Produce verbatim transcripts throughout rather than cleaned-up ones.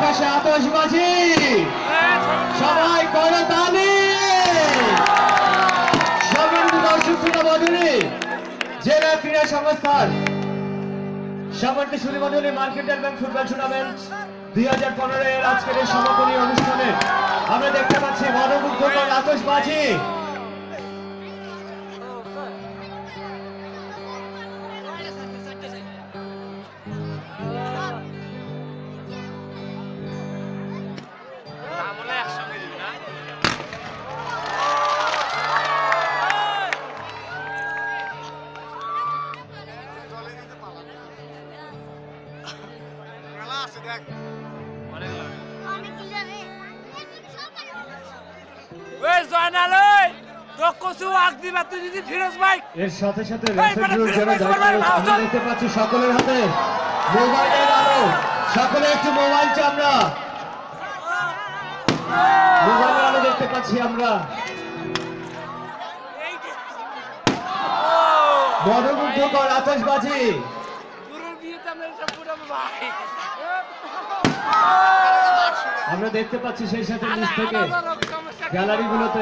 চারপাশে আতশবাজি, সবাই করতালি। সম্মানিত দর্শক শ্রোতা মণ্ডলী, জেলা ক্রীড়া সংস্থার সম্মানিত সুধী মণ্ডলী, মার্কেন্টাইল ব্যাংক ফুটবল টুর্নামেন্ট দুই হাজার পনেরো এর আজকের এই সমাপনী অনুষ্ঠানে আমরা দেখতে পাচ্ছি মনোমুগ্ধকর আতশবাজি। এর সাথে সাথে দেখতে পাচ্ছি সকলের হাতে মোবাইলের আলো। সকলে একটু মোবাইল চামড়া মোবাইলের আলো দেখতে পাচ্ছি আমরা। মনোমুগ্ধকর আতশবাজি। আমরা দেখতে পাচ্ছি সেই সাথে নিচ থেকে গ্যালারি গুলোতে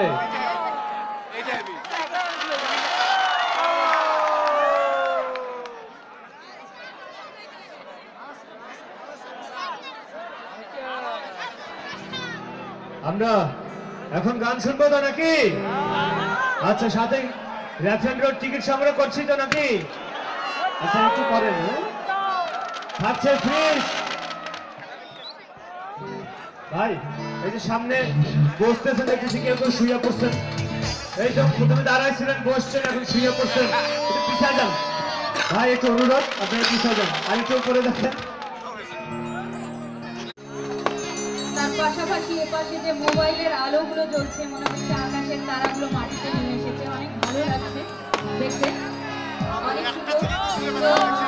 আমরা এখন গান শুনবো তো নাকি? আচ্ছা, সাথে রেফারেন্ট রোড টিকিট সংগ্রহ করছি তো নাকি? আচ্ছা, একটু করেন থাকছে ফ্রিজ ভাই। এই যে সামনে বসতেছেন দেখতেছি কেউ কেউ শুয়ে পড়ছেন। এই তো প্রথমে দাঁড়াইছিলেন, বসছেন, এখন শুয়ে পড়ছেন। একটু পিছিয়ে যান ভাই, একটু অনুরোধ আপনারা পিছিয়ে যান, আর একটু করে দেখেন। তার পাশাপাশি এপাশে যে মোবাইলের আলোগুলো জ্বলছে, মনে হচ্ছে আকাশের তারাগুলো মাটিতে নেমে এসেছে। অনেক ভালো লাগছে দেখতে, অনেক সুন্দর।